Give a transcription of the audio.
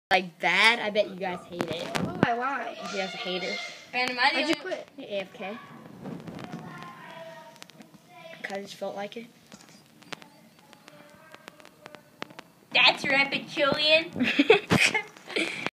like bad, I bet you guys hate it. Why? You guys are haters. Random, Why'd you quit? AFK. Cause I just felt like it. That's right, Julian.